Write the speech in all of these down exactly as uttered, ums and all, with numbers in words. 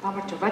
გამარჯობათ.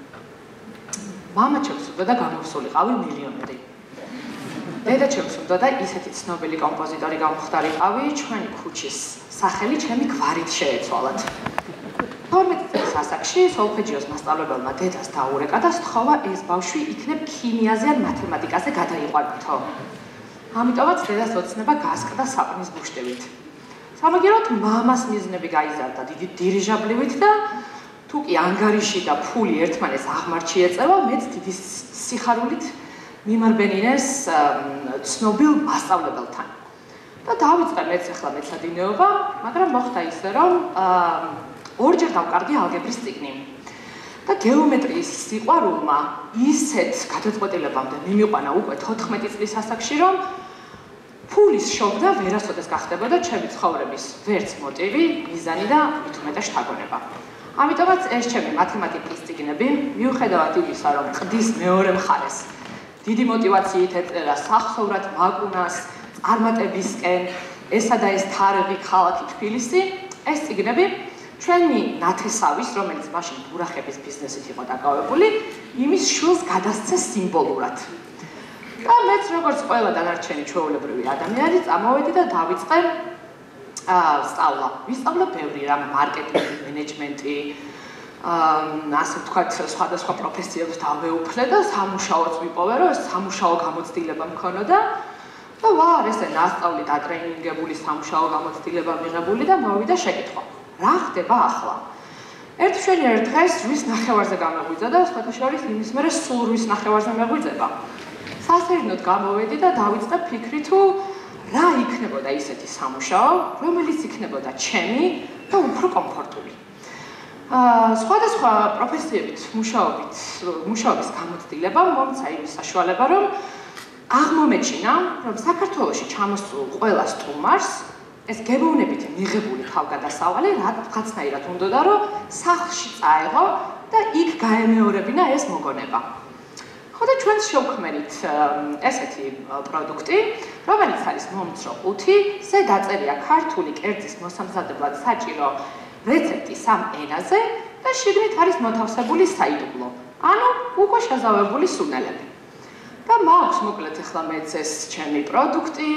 მამა ჩემს უნდა და გამოვსულიყავი მილიონერი. დედა ჩემს უნდა და ისეთი ცნობილი კომპოზიტორი გამხდარიყავი, ჩვენი ქუჩის სახელი ჩემი გვარით შეეცვალათ. თორმეტი წლის ასაკში სოლფეჯიოს მასწავლებელმა დედას დაურეკა და სთხოვა ეს ბავშვი იქნებ ქიმიაზე ან მათემატიკაზე გადაიყვანითო. ამიტომაც დედას ოცნება გასკდა საპნის ბუშტებით. სამაგიეროდ მამას მიზნები გაიზარდა დიდი დირიჟაბლივით და თუ კი ანგარიში და ფული ერთმანეთს აღმართში ეწევა, მეც დიდი სიხარულით მიმარბენინეს ცნობილ მასწავლებელთან. და დავიწყე მეც ახლა მეცადინეობა, მაგრამ მოხდა ისე, რომ ორჯერ დავკარგი ალგებრის წიგნი. და გეომეტრიის სიყვარულმა ისეთ გადაწყვეტილებამდე მიმიყვანა უკვე თოთხმეტი წლის ასაკში, რომ ფულის შობდა ვერასოდეს გახდებოდა ჩემი ცხოვრების ვერც მოტივი, მიზანი და მით უმეტეს შთაგონება. ამიტომაც ეს ჩემი მათემატიკის წიგნები, მიუხედავად იმისა, რომ ყდის მეორე მხარეს დიდი მოტივაციით ეწერა სახსოვრად მაკუნას, წარმატებისკენ, ესა და ეს თარიღი ქალაქი თბილისი, ეს წიგნები ჩვენი ნათესავის, რომელიც მაშინ ბურახების ბიზნესით იყო დაკავებული, იმის შვილს გადასცეს სიმბოლურად. და მეც როგორც ყველა დანარჩენი ჩვეულებრივი ადამიანი წამოვედი და დავიწყე სწავლა. ვისწავლე ბევრი რამ, მარკეტინგი, მენეჯმენტი, ასე ვთქვათ, სხვადასხვა პროფესიებს დავეუფლე და სამუშაოც ვიპოვე, რომ ეს სამუშაო გამოცდილება მქონოდა. და ვარ, ესე ნასწავლი დატრეინინგებული სამუშაო გამოცდილება მიღებული და მოვიდა შეკითხვა. რა ხდება ახლა? ერთ მშვენიერ დღეს რვის ნახევარზე გამეღვიძა და სხვათა შორის იმის მერე სულ რვის ნახევარზე მეღვიძება. სასერნოდ გამოვედი და დავიწყე ფიქრი თუ რა იქნებოდა ისეთი სამუშაო, რომელიც იქნებოდა ჩემი და უფრო კომფორტული. სხვადასხვა პროფესიებით მუშაობით, მუშაობის გამოცდილება მომცა იმის საშუალება, რომ აღმომეჩინა, რომ საქართველოში ჩამოსულ ყველა სტუმარს ეს გემოვნებით მიღებული თავგადასავალი რაღაცნაირად უნდოდა, რომ სახლში წაეღო და იქ გაემეორებინა ეს მოგონება. ხო და ჩვენს შევქმნით ესეთი პროდუქტი, რომელიც არის მომცრო ყუთი, ზე დაწერია ქართული კერძის მოსამზადებლად საჭირო რეცეპტი სამ ენაზე და შიგნით არის მოთავსებული საიდუმლო, ანუ უკვე შეზავებული სუნელები. და მაქვს მოკლედ ახლა მეც ეს ჩემი პროდუქტი,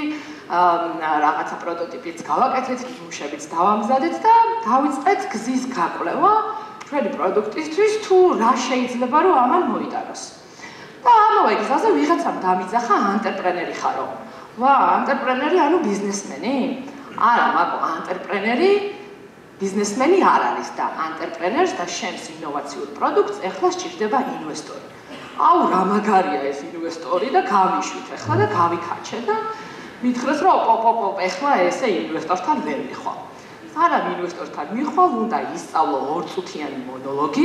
რაღაცა პროტოტიპიც გავაკეთეთ, ნიმუშებიც დავამზადეთ და დავიწყეთ გზის გაკვლევა ჩვენი პროდუქტისთვის თუ რა შეიძლება რომ ამან მოიტანოს. და ამავე გზაზე ვიღაცამ დამიძახა ანტრეპრენერი ხარო. ვა, ანტრეპრენერი ანუ ბიზნესმენი? არა, მაგო, ანტრეპრენერი ბიზნესმენი არ არის და ანტრეპრენერს და შენს ინოვაციურ პროდუქტს ეხლა სჭირდება ინვესტორი. აუ, რა მაგარია ეს ინვესტორი და გამიშვით ახლა და გავიქაჩე და მითხრეს რომ ოპ-ოპ-ოპ, ეხლა ესე ინვესტორთან ვერ მიხვალ. სანამ ინვესტორთან მიხვალ, უნდა ისწავლო ორწუთიანი მონოლოგი,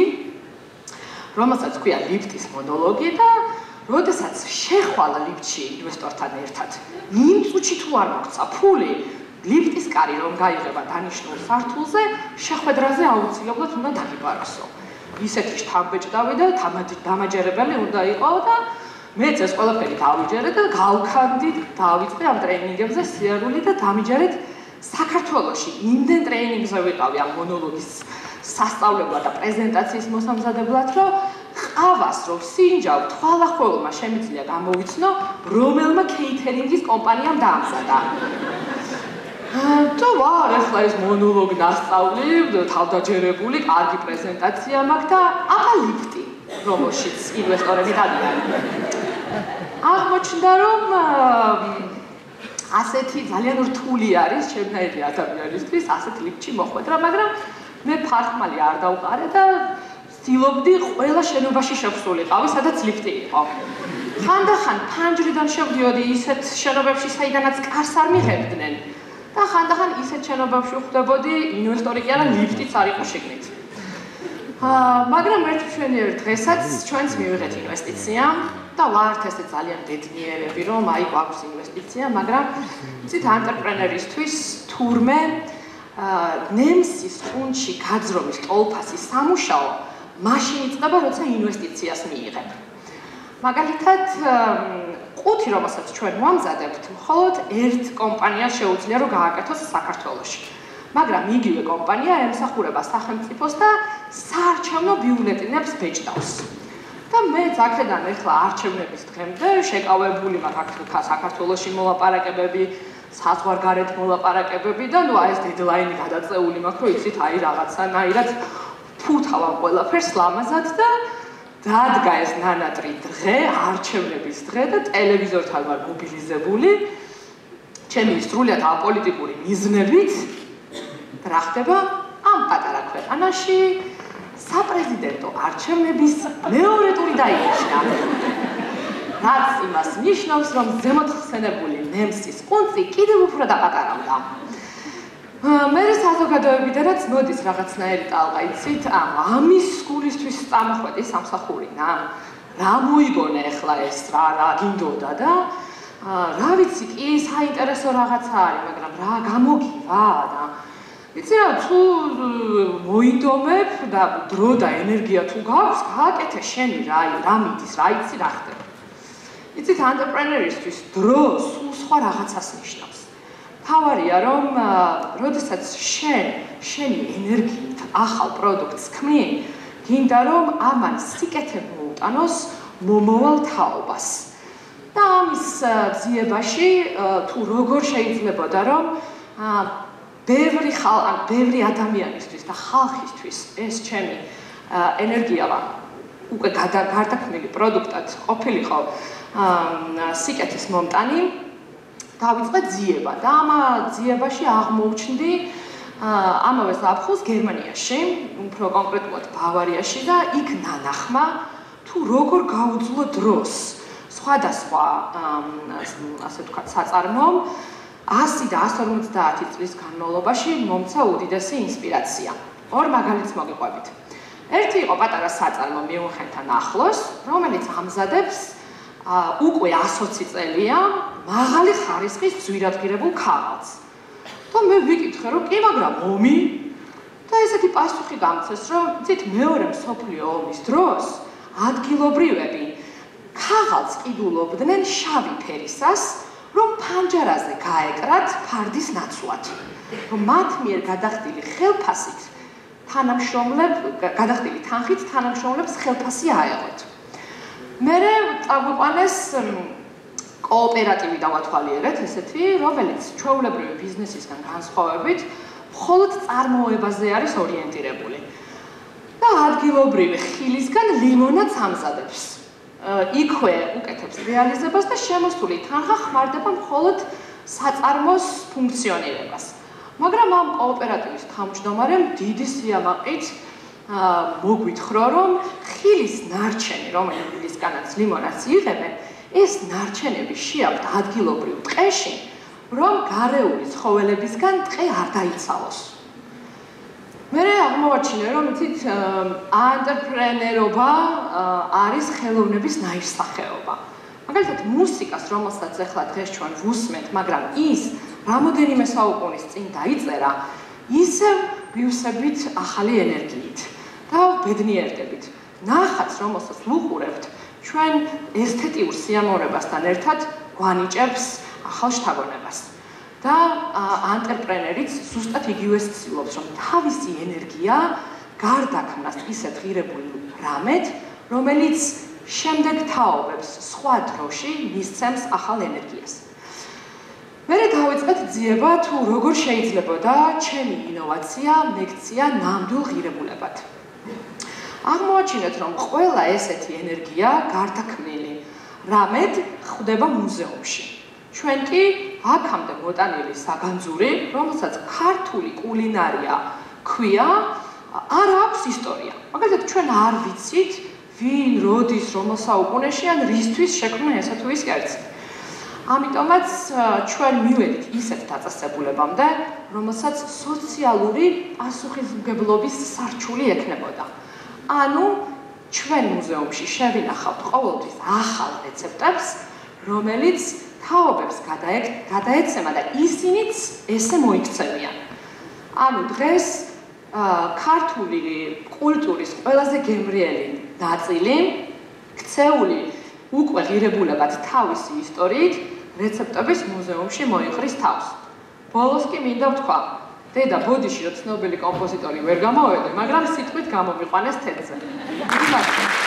რომელსაც ქვია ლიფტის მონოლოგი და როდესაც შეხვალ ლიფტში ინვესტორთან ერთად, იმ წუთში თუ არ მოგცა ფული, ლიფტის კარი რომ გაიღება დანიშნულ სართულზე, შეხვედრაზე აუცილებლად უნდა დაგიპაროსო. ისეთი შთამბეჭდავი და დამაჯერებელი უნდა იყო და მეც ეს ყველაფერი დავიჯერე და გავქანდი, დავიწყე ამ ტრეინინგებზე სიარული და დამიჯერეთ საქართველოში. იმდენ ტრეინინგზე ვიყავი ამ მონოლოგის სასწავლებლად და პრეზენტაციის მოსამზადებლად, რომ ყავას რომ სინჯავ თვალახველმა შემიძლია გამოვიცნო, რომელმა კეითერინგის კომპანიამ დაამზადა. თუ ვარ, ახლა ეს მონოლოგი ნასწავლი, თავდაჯერებული, კარგი პრეზენტაცია მაქვს და ახლა ლიფტი, რომელშიც ინვესტორები დადიან. აღმოჩნდა, რომ ასეთი ძალიან რთული არის ჩემნაირი ადამიანისთვის ასეთ ლიფტში მოხვედრა, მაგრამ მე ფარხმალი არ დავყარე და ვცდილობდი ყველა შენობაში შევსულიყავი, სადაც ლიფტი იყო. ხანდახან ფანჯრიდან შევდიოდი ისეთ შენობებში, საიდანაც კარს არ მიღებდნენ. და ხანდახან ისეთ შენობებში ვხვდებოდი, ინვესტორი კი არა, ლიფტიც არ იყო შიგნით. მაგრამ ერთ მშვენიერ დღესაც ჩვენც მივიღეთ ინვესტიცია და ვართ ესე ძალიან ბედნიერები, რომ აი გვაქვს ინვესტიცია, მაგრამ ცით ანტრეპრენერისთვის თურმე ნემსის ყუნჩი გაძრომის ტოლფასის სამუშაო მაშინ იწყება, როცა ინვესტიციას მიიღებ. მაგალითად, ყუთი, რომელსაც ჩვენ ვამზადებთ, მხოლოდ ერთ კომპანიას შეუძლია რომ გააკეთოს საქართველოში. მაგრამ იგივე კომპანია ემსახურება სახელმწიფოს და საარჩევნო ბიულეტენებს ბეჭდავს. და მეც აქედან ახლა არჩევნების დღემდე შეკავებული მაქვს საქართველოში მოლაპარაკებები, საზღვარგარეთ მოლაპარაკებები და ნუ აი ეს დედლაინი გადაწეული მაქვს, რომ იცით, აი რაღაცანაირად ფუთავავ ყველაფერს ლამაზად და დადგა ეს ნანატრი დღე, არჩევნების დღე და ტელევიზორთან ვარ მობილიზებული. ჩემი სრულიად აპოლიტიკური მიზნებით რა ხდება ამ პატარა ქვეყანაში საპრეზიდენტო არჩევნების მეორე ტური დაინიშნა. რაც იმას ნიშნავს, რომ ზემოთხსენებული ნემსის კუნწი კიდევ უფრო დაპატარავდა. მე საზოგადოებიდანაც მოდის რაღაცნაირი ტალღა, იცით, ამ ამის გულისთვის წამოხვედი სამსახურინა. რა მოიგონე ახლა ეს რა რა გინდოდა და რა ვიცი კი საინტერესო რაღაცა არის, მაგრამ რა გამოგივა და იცი რა თუ მოინდომებ და დრო და ენერგია თუ გაქვს, გააკეთე შენი რა, რა მიდის, რა იცი რა ხდება. იცით, ანტრეპრენერისთვის დრო სულ სხვა რაღაცას ნიშნავს. თავარია რომ როდესაც შენ შენი ენერგიით ახალ პროდუქტს ქმნი, გინდა რომ ამან სიკეთე მოუტანოს მომავალ თაობას. და ამის ძიებაში თუ როგორ შეიძლებოდა რომ ბევრი ხალ ან ბევრი ადამიანისთვის და ხალხისთვის ეს ჩემი ენერგია უკვე გარდაქმნილი პროდუქტად ყოფილიყო სიკეთის მომტანი დავიწყე ძიება და ამ ძიებაში აღმოუჩნდი ამავე ზაფხულს გერმანიაში, უფრო კონკრეტულად ბავარიაში და იქ ნანახმა თუ როგორ გაუძლო დროს სხვადასხვა ასე ვთქვათ საწარმომ ასი და ასი ორმოცდაათი წლის განმავლობაში მომცა უდიდესი ინსპირაცია. ორ მაგალითს მოგიყვებით. ერთი იყო პატარა საწარმო მიუნხენთან ახლოს, რომელიც ამზადებს უკვე ასოცი წელია მაღალი ხარისხის ძვირადღირებულ ქაღალდს. და მე ვიკითხე რომ კი, მაგრამ ომი და ესეთი პასუხი გამწეს, რომ იცით, მეორე მსოფლიო ომის დროს ადგილობრივები ქაღალდს ყიდულობდნენ შავი ფერისას, რომ ფანჯარაზე გაეკრათ ფარდის ნაცვლად. რომ მათ მიერ გადახდილი ხელფასით თანამშრომლებ, გადახდილი თანხით თანამშრომლებს ხელფასი აეღოთ. მერე წაგვიყვანეს კოოპერატივი დავათვალიერეთ, ესეთი, რომელიც ჩვეულებრივი ბიზნესისგან განსხვავებით, მხოლოდ წარმოებაზე არის ორიენტირებული. და ადგილობრივი ხილისგან ლიმონადს ამზადებს. იქვე უკეთებს რეალიზებას და შემოსული თანხა ხმარდება მხოლოდ საწარმოს ფუნქციონირებას. მაგრამ ამ კოოპერატივის თავმჯდომარემ დიდი სიამაყით მოგვითხრა, რომ ხილის ნარჩენი, რომელისგანაც ლიმონადს იღებენ, ეს ნარჩენები შეაქვთ ადგილობრივ ტყეში, რომ გარეული ცხოველებისგან ტყე არ დაიცალოს. მე აღმოვაჩინე, რომ იცით, ანტრეპრენერობა არის ხელოვნების ნაირსახეობა. მაგალითად, მუსიკას, რომელსაც ახლა დღეს ჩვენ ვუსმენთ, მაგრამ ის რამოდენიმე საუკუნის წინ დაიწერა, ისევ ვივსებით ახალი ენერგიით და ბედნიერდებით. ნახატს, რომელსაც ვუყურებთ, ჩვენ ესთეტიურ სიამოვნებასთან ერთად გვანიჭებს ახალ შთაგონებას. და ანტრეპრენერიც ზუსტად იგივეს ცდილობს, რომ თავისი ენერგია გარდაქმნას ისეთ ღირებულ რამედ, რომელიც შემდეგ თაობებს სხვა დროში მისცემს ახალ ენერგიას. მერე დავიწყეთ ძიება, თუ როგორ შეიძლებოდა ჩემი ინოვაცია მექცია ნამდვილ ღირებულებად. აღმოაჩინეთ, რომ ყველა ესეთი ენერგია გარდაქმნილი რამედ ხვდება მუზეუმში. ჩვენ კი აქამდე მოტანილი საგანძური, რომელსაც ქართული კულინარია ქვია, არ აქვს ისტორია. მაგალითად, ჩვენ არ ვიცით, ვინ, როდის, რომელ საუკუნეში ან რისთვის შექმნა ესა თუ ის კერძი. ამიტომაც ჩვენ მივედით ისეთ დაწესებულებამდე, რომელსაც სოციალური პასუხისმგებლობის სარჩული ექნებოდა. ანუ ჩვენ მუზეუმში შევინახავთ ყოველთვის ახალ რეცეპტებს, რომელიც თაობებს გადაეცემა და ისინიც ესე მოიქცევიან. ანუ დღეს ქართული კულტურის ყველაზე გემრიელი ნაწილი, ქცეული უკვე ღირებულებად თავისი ისტორიით, რეცეპტების მუზეუმში მოიყრის თავს. ბოლოს კი მინდა ვთქვა, დედა ბოდიში რომ ცნობილი კომპოზიტორი ვერ გამოვედე, მაგრამ სიტყვით გამომიყვანეს თეთრზე.